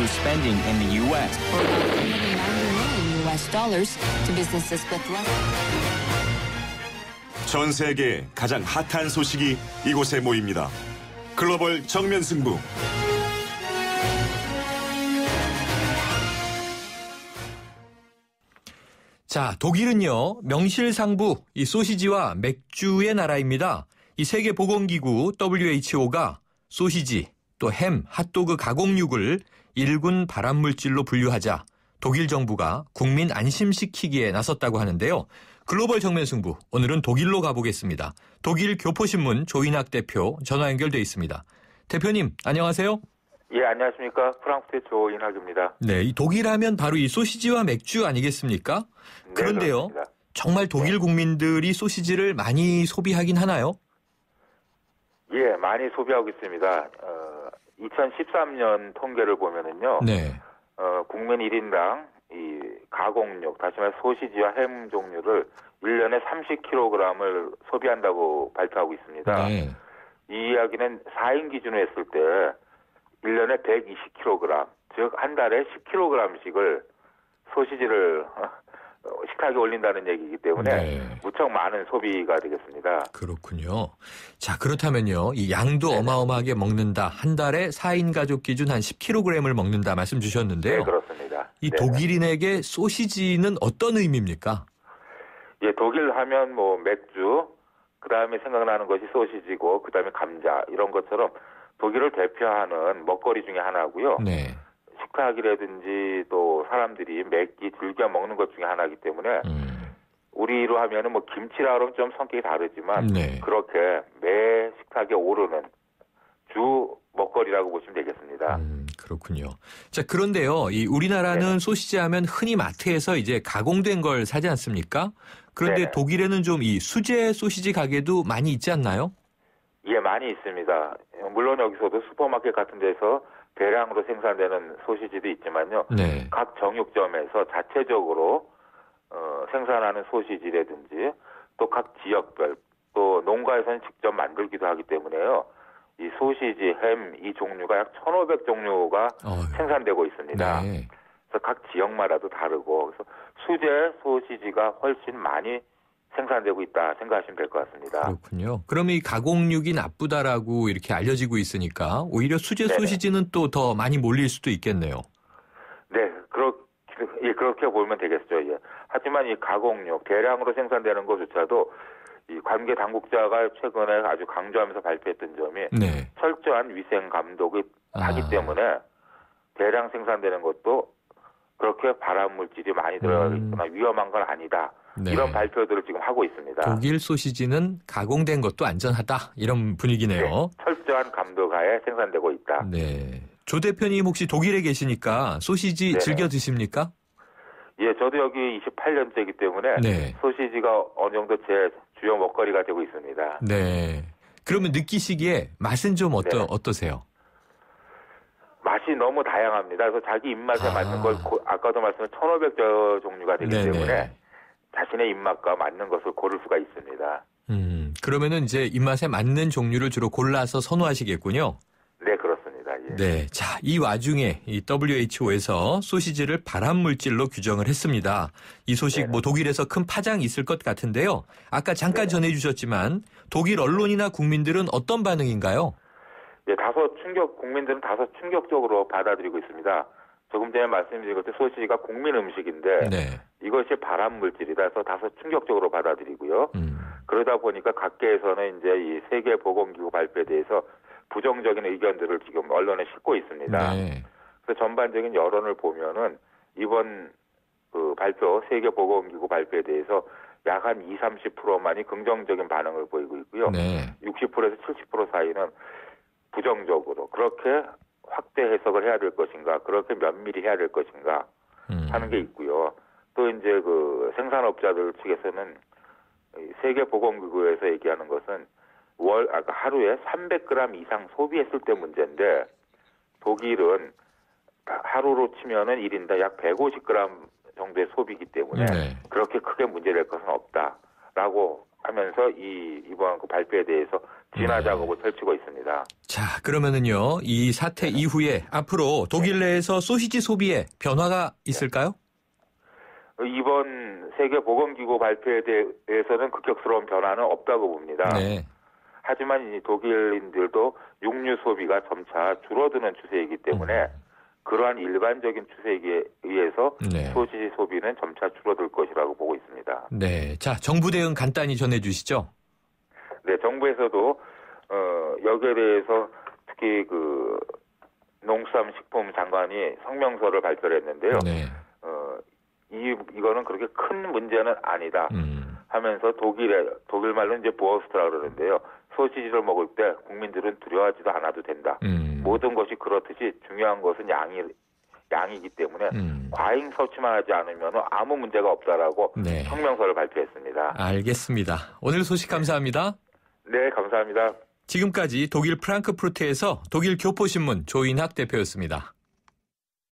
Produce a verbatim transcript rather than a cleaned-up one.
through spending in the U S. Or about three hundred ninety million U S dollars to businesses with less. 전 세계 가장 핫한 소식이 이곳에 모입니다. 글로벌 정면 승부. 자, 독일은요, 명실상부 이 소시지와 맥주의 나라입니다. 이 세계보건기구 더블유에이치오가 소시지, 또 햄, 핫도그 가공육을 일군 발암물질로 분류하자 독일 정부가 국민 안심시키기에 나섰다고 하는데요. 글로벌 정면 승부, 오늘은 독일로 가보겠습니다. 독일 교포신문 조인학 대표 전화 연결돼 있습니다. 대표님, 안녕하세요. 예, 안녕하십니까. 프랑스의 조인학입니다. 네, 이 독일 하면 바로 이 소시지와 맥주 아니겠습니까? 네, 그런데요, 그렇습니다. 정말 독일 국민들이 소시지를 많이 소비하긴 하나요? 예, 많이 소비하고 있습니다. 어, 이천십삼 년 통계를 보면은요. 네. 어, 국민 일 인당 이 가공육, 다시 말해 소시지와 햄 종류를 일 년에 삼십 킬로그램을 소비한다고 발표하고 있습니다. 네. 이 이야기는 사 인 기준으로 했을 때 일 년에 백이십 킬로그램, 즉 한 달에 십 킬로그램씩을 소시지를 식탁에 올린다는 얘기이기 때문에 네. 무척 많은 소비가 되겠습니다. 그렇군요. 자, 그렇다면요. 이 양도 네네. 어마어마하게 먹는다. 한 달에 사 인 가족 기준 한 십 킬로그램을 먹는다 말씀 주셨는데요. 네, 그렇습니다. 이 네네. 독일인에게 소시지는 어떤 의미입니까? 예, 독일 하면 뭐 맥주, 그다음에 생각나는 것이 소시지고 그다음에 감자 이런 것처럼 독일을 대표하는 먹거리 중에 하나고요. 네. 식탁이라든지 또 사람들이 맵기 즐겨 먹는 것 중에 하나이기 때문에 음. 우리로 하면은 뭐 김치라 그러면 좀 성격이 다르지만 네. 그렇게 매 식탁에 오르는 주 먹거리라고 보시면 되겠습니다. 음, 그렇군요. 자, 그런데요, 이 우리나라는 네. 소시지 하면 흔히 마트에서 이제 가공된 걸 사지 않습니까? 그런데 네. 독일에는 좀 이 수제 소시지 가게도 많이 있지 않나요? 예, 많이 있습니다. 물론 여기서도 슈퍼마켓 같은 데서 대량으로 생산되는 소시지도 있지만요. 네. 각 정육점에서 자체적으로 어, 생산하는 소시지라든지 또 각 지역별 또 농가에서는 직접 만들기도 하기 때문에요. 이 소시지, 햄 이 종류가 약 천오백 종류가 어휴. 생산되고 있습니다. 네. 그래서 각 지역마다도 다르고 그래서 수제 소시지가 훨씬 많이 생산되고 있다 생각하시면 될 것 같습니다. 그렇군요. 그럼 이 가공육이 나쁘다라고 이렇게 알려지고 있으니까 오히려 수제 네네. 소시지는 또 더 많이 몰릴 수도 있겠네요. 네, 그렇, 예, 그렇게 보면 되겠죠. 예. 하지만 이 가공육, 대량으로 생산되는 것조차도 이 관계 당국자가 최근에 아주 강조하면서 발표했던 점이 네. 철저한 위생 감독이 아. 하기 때문에 대량 생산되는 것도 그렇게 발암 물질이 많이 들어가거나 음. 위험한 건 아니다. 네. 이런 발표들을 지금 하고 있습니다. 독일 소시지는 가공된 것도 안전하다. 이런 분위기네요. 네, 철저한 감독하에 생산되고 있다. 네. 조 대표님 혹시 독일에 계시니까 소시지 네네. 즐겨 드십니까? 예, 저도 여기 이십팔 년째이기 때문에 네. 소시지가 어느 정도 제 주요 먹거리가 되고 있습니다. 네. 그러면 느끼시기에 맛은 좀 어떠, 네. 어떠세요? 맛이 너무 다양합니다. 그래서 자기 입맛에 아. 맞는 걸 고, 아까도 말씀드린 천오백 종류가 되기 네네. 때문에 자신의 입맛과 맞는 것을 고를 수가 있습니다. 음, 그러면은 이제 입맛에 맞는 종류를 주로 골라서 선호하시겠군요. 네, 그렇습니다. 예. 네, 자, 이 와중에 이 더블유에이치오에서 소시지를 발암물질로 규정을 했습니다. 이 소식 네네. 뭐 독일에서 큰 파장이 있을 것 같은데요. 아까 잠깐 네네. 전해주셨지만 독일 언론이나 국민들은 어떤 반응인가요? 예, 다소 충격, 국민들은 다소 충격적으로 받아들이고 있습니다. 조금 전에 말씀드린 것처럼 소시지가 국민 음식인데 네. 이것이 발암 물질이라 해서 다소 충격적으로 받아들이고요. 음. 그러다 보니까 각계에서는 이제 이 세계보건기구 발표에 대해서 부정적인 의견들을 지금 언론에 싣고 있습니다. 네. 그래서 전반적인 여론을 보면은 이번 그 발표 세계보건기구 발표에 대해서 약 한 이십, 삼십 퍼센트만이 긍정적인 반응을 보이고 있고요. 네. 육십 퍼센트에서 칠십 퍼센트 사이는 부정적으로 그렇게 확대 해석을 해야 될 것인가, 그렇게 면밀히 해야 될 것인가 음. 하는 게 있고요. 또 이제 그 생산업자들 측에서는 세계보건기구에서 얘기하는 것은 월, 아까 하루에 삼백 그램 이상 소비했을 때 문제인데 독일은 하루로 치면은 일 인당 약 백오십 그램 정도의 소비이기 때문에 네. 그렇게 크게 문제될 것은 없다라고 하면서 이 이번 그 발표에 대해서 진화 네. 작업을 펼치고 있습니다. 자, 그러면은요, 이 사태 네. 이후에 앞으로 독일 내에서 소시지 소비에 변화가 있을까요? 이번 세계보건기구 발표에 대해서는 급격스러운 변화는 없다고 봅니다. 네. 하지만 이 독일인들도 육류 소비가 점차 줄어드는 추세이기 때문에 음. 그러한 일반적인 추세에 의해서 네. 소시지 소비는 점차 줄어들 것이라고 보고 있습니다. 네. 자, 정부 대응 간단히 전해주시죠. 네, 정부에서도 어, 여기에 대해서 특히 그 농수산식품 장관이 성명서를 발표를 했는데요. 네. 어, 이 이거는 그렇게 큰 문제는 아니다 음. 하면서 독일에 독일 말로 이제 부어스트라 그러는데요. 소시지를 먹을 때 국민들은 두려워하지도 않아도 된다. 음. 모든 것이 그렇듯이 중요한 것은 양이 양이기 때문에 음. 과잉 섭취만 하지 않으면 아무 문제가 없다라고 네. 성명서를 발표했습니다. 알겠습니다. 오늘 소식 감사합니다. 네, 감사합니다. 지금까지 독일 프랑크푸르트에서 독일 교포신문 조인학 대표였습니다.